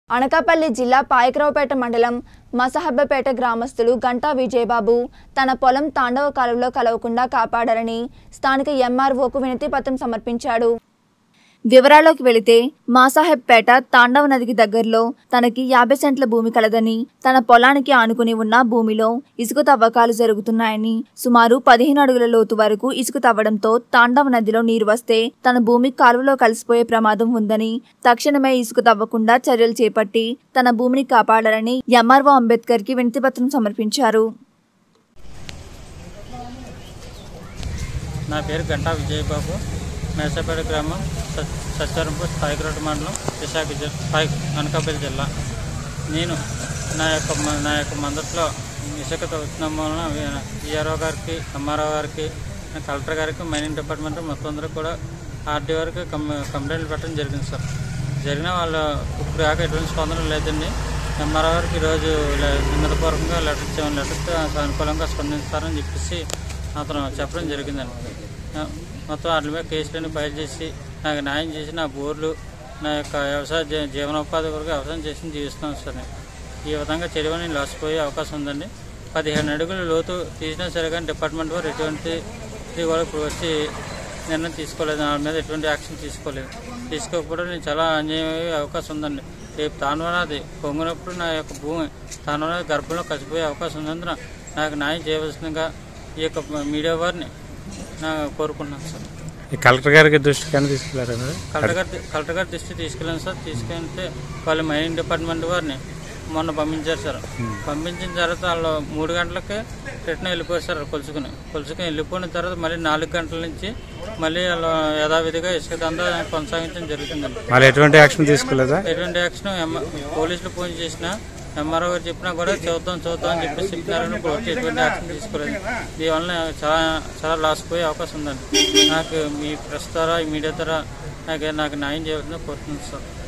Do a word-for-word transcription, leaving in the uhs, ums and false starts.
అనకాపల్లి జిల్లా పాయకరావుపేట మండలం మసహబ్బపేట గ్రామస్తులు గంటా విజయబాబు తన పొలం తాండవ కాలువలో కలవకుండా కాపాడారని స్థానిక ఎంఆర్ఓకు వినతి పత్రం సమర్పించాడు. వివరాల్లోకి వెళితే మాసాహెబ్పేట తాండవ నదికి దగ్గరలో తనకి యాభై సెంట్ల భూమి కలదని, తన పొలానికి ఆనుకుని ఉన్న భూమిలో ఇసుక తవ్వకాలు జరుగుతున్నాయని, సుమారు పదిహేను అడుగుల లోతు వరకు ఇసుక తవ్వడంతో తాండవ నదిలో నీరు వస్తే తన భూమి కాలువలో కలిసిపోయే ప్రమాదం ఉందని, తక్షణమే ఇసుక తవ్వకుండా చర్యలు చేపట్టి తన భూమిని కాపాడాలని ఎంఆర్ఓ అంబేద్కర్ కి వినతి పత్రం సమర్పించారు. నా పేరు గంటా విజయబాబు, మేసపేట గ్రామం, సత్వరంపూర్, పాయకరావుపేట మండలం, విశాఖ జిల్లా, అనకాపల్లి జిల్లా. నేను నా యొక్క నా యొక్క మందట్లో ఇసుక తవ్వుతున్నాం వలన ఈఆర్ఓ గారికి, ఎంఆర్ఓ గారికి, కలెక్టర్ గారికి, మైనింగ్ డిపార్ట్మెంట్ మొత్తం అందరూ కూడా ఆర్డీ వరకు కం కంప్లైంట్లు పెట్టడం జరిగింది సార్. జరిగిన వాళ్ళు ఇప్పుడు కాక ఎటువంటి స్పందన లేదండి. ఎంఆర్ఓ గారికి ఈరోజు వినతిపూర్వకంగా లెటర్ ఇచ్చాము. లెటర్తో అనుకూలంగా స్పందిస్తారని చెప్పేసి అతను చెప్పడం జరిగిందండి. మొత్తం వాటి మీద కేసులను ఫైల్ చేసి నాకు న్యాయం చేసి నా బోర్లు, నా యొక్క వ్యవసాయ జీవనోపాధి వరకు వ్యవసాయం చేసి జీవిస్తున్నాను సార్. ఈ విధంగా చెరువుని లాసిపోయే అవకాశం ఉందండి. పదిహేను అడుగులు లోతు తీసినా సరే కానీ డిపార్ట్మెంట్ వారు ఎటువంటి ఇది కూడా ఇప్పుడు వచ్చి నిర్ణయం తీసుకోలేదు. నా మీద ఎటువంటి యాక్షన్ తీసుకోలేదు. తీసుకోకపోవడం నేను చాలా అన్యాయం అయ్యే అవకాశం ఉందండి. రేపు తాండవనది పొంగినప్పుడు నా యొక్క భూమి తాండవనది గర్భంలో కలిసిపోయే అవకాశం ఉన్నందున నాకు న్యాయం చేయవలసిందిగా ఈ యొక్క మీడియా వారిని నా కోరుకుంటున్నాను సార్. కలెక్టర్ గారికి దృష్టికి తీసుకెళ్లారు? కలెక్టర్ గారి కలెక్టర్ గారి దృష్టి తీసుకెళ్ళాను సార్. తీసుకెళ్తే వాళ్ళు మైనింగ్ డిపార్ట్మెంట్ వారిని మొన్న పంపించారు సార్. పంపించిన తర్వాత వాళ్ళు మూడు గంటలకే రిటర్న్ వెళ్ళిపోయారు సార్. కొలుసుకుని కొలుసుకుని వెళ్ళిపోయిన తర్వాత మళ్ళీ నాలుగు గంటల నుంచి మళ్ళీ వాళ్ళు యథావిధిగా ఇసుక దందా కొనసాగించడం జరుగుతుందండి. వాళ్ళు ఎటువంటి యాక్షన్ తీసుకోలేదా? ఎటువంటి యాక్షన్ పోలీసులు ఫోన్ చేసినా, ఎంఆర్ఓ గారు చెప్పినా కూడా చూద్దాం చూద్దాం అని చెప్పేసి చెప్పినారని ఇప్పుడు వచ్చి ఎటువంటి యాక్షన్ తీసుకోలేదు. దీనివల్ల చాలా చాలా లాస్ పోయే అవకాశం ఉందండి. నాకు మీ ప్రెస్ ద్వారా, ఈ మీడియా ద్వారా నాకు నాకు న్యాయం చేయాల్సిందో కోరుతున్నాను సార్.